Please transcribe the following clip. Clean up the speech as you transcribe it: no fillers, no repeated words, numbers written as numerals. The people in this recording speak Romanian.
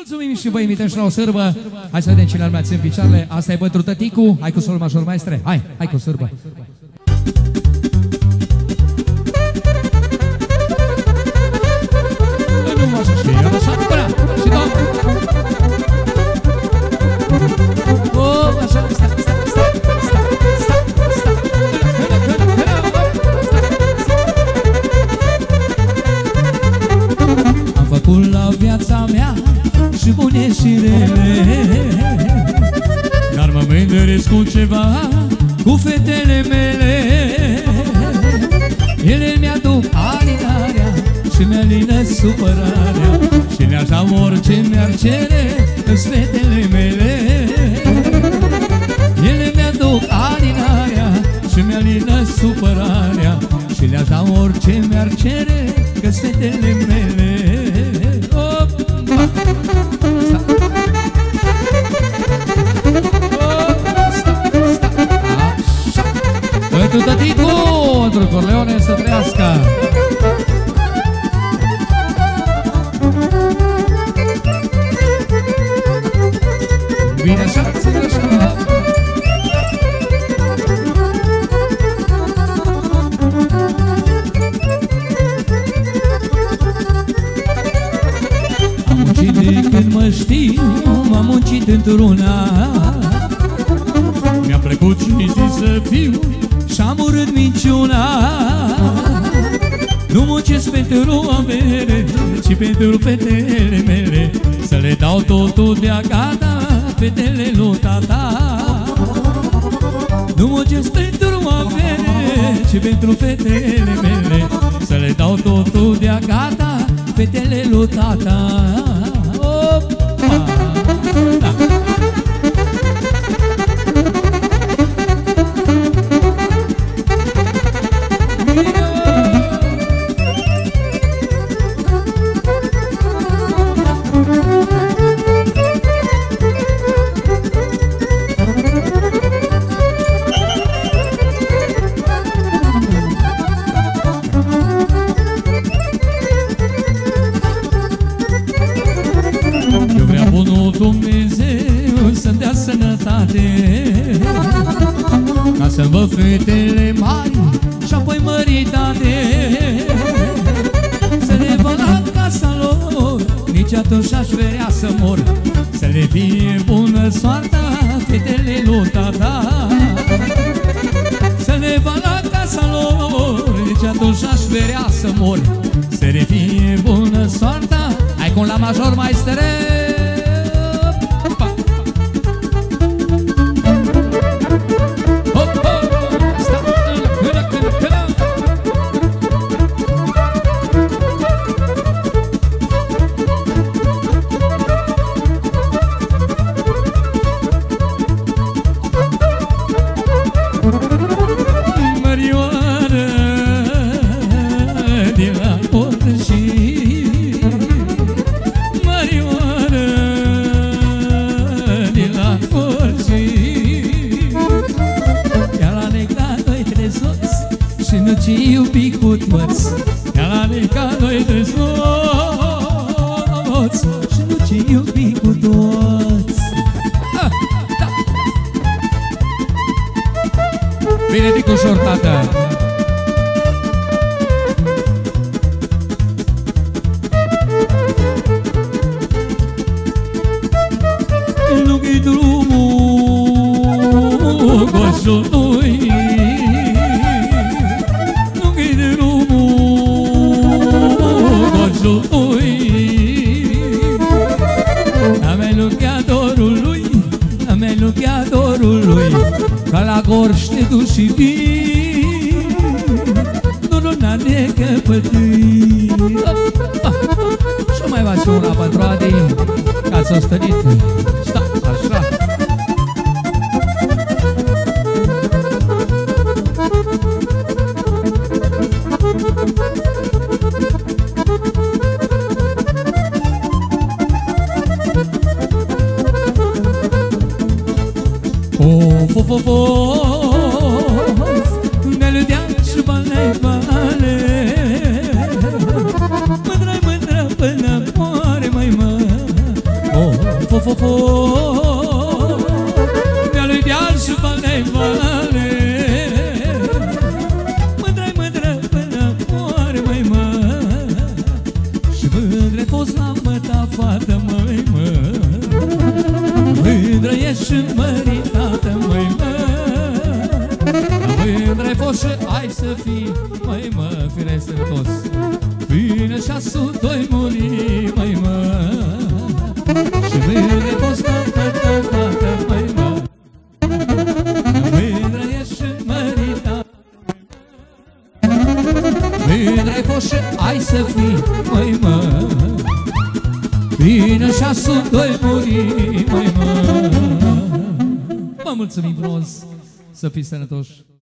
Mulțumim și vă invităm și la o sârbă. Hai să vedem cine armeați în picioarele. Asta e bătru tăticu. Hai cu sol major, maestre. Hai cu sârbă. Nu mă așa știe, așa, până. Și doamne. Așa, stai. Am făcut la viața mea și bune și rele, dar mă mândresc cu ceva, cu fetele mele. Ele mi-aduc alinarea și mi-alină supărarea, și le-aș da orice mi-ar cere în fetele mele. Ele mi-aduc alinarea și mi-alină supărarea, și le-aș da orice mi-ar cere că-s fetele mele. Pentru tăticu, pentru Corleone să trăiască. Bine așa, să așa. Am muncit de când mă știu, m-am muncit într-una. Mi-a plăcut și zi să fiu și-am urât minciuna. Nu muncesc pentru avere, ci pentru fetele mele, să le dau totul de-a gata, fetele lui tata. Nu muncesc pentru avere, ci pentru fetele mele, să le dau totul de-a gata, fetele lui tata. Opa! Da. Ca să vă fetele mari și apoi măritate, să le văd la casa lor, nici atunci aș vrea să mor. Să le fie bună soarta fetele lui tata, să le văd la casa lor, nici atunci aș vrea să mor. Să le fie bună soarta. Hai cum la major, maestere. Iubi cu toți, ea la neca noi de soți, și nu ce iubi cu toți. Da. Bine, Ticușor, tată. Nu-i drumul goșului, ca la gorj te duci și vii, nu n-are căpătâi. Și mai faci una pentru Adi, ca s-o stănit. Sta, așa. Of, ne-l dea și bale, mândră până moare, mai mă. Of, of, of, de-a-lui deal și vale, vale. Mândră-i mândră până moare, măi, mă. Și mândră-i fost la măta fată, măi, mă. Mândră ești și măritată, măi, mă. Mândră-i fost și ai să fii, măi, mă, firesc sănătos. Până și-asul doi muri, măi, mă. Și mândră-i fost la măta fată, măi, mă. Mândră ești și măritată. Mândră-i fost și ai să fii, măi, mă. Bine și-asul doi muri, măi, mă. Vă mulțumim frumos, să fiți sănătoși.